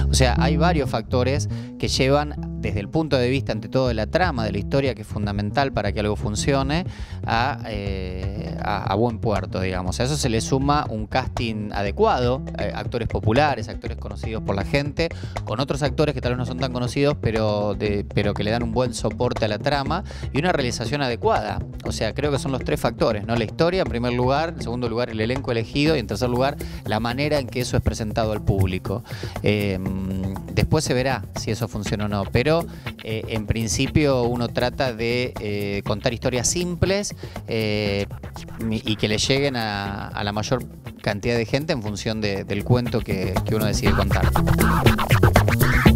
O sea, hay varios factores que llevan desde el punto de vista, ante todo, de la trama, de la historia, que es fundamental para que algo funcione, a buen puerto, digamos. A eso se le suma un casting adecuado, actores populares, actores conocidos por la gente, con otros actores que tal vez no son tan conocidos, pero que le dan un buen soporte a la trama, y una realización adecuada. O sea, creo que son los tres factores, ¿no? La historia, en primer lugar; en segundo lugar, el elenco elegido; y en tercer lugar, la manera en que eso es presentado al público. Después se verá si eso funciona o no, pero en principio uno trata de contar historias simples y que le lleguen a la mayor cantidad de gente en función del cuento que uno decide contar.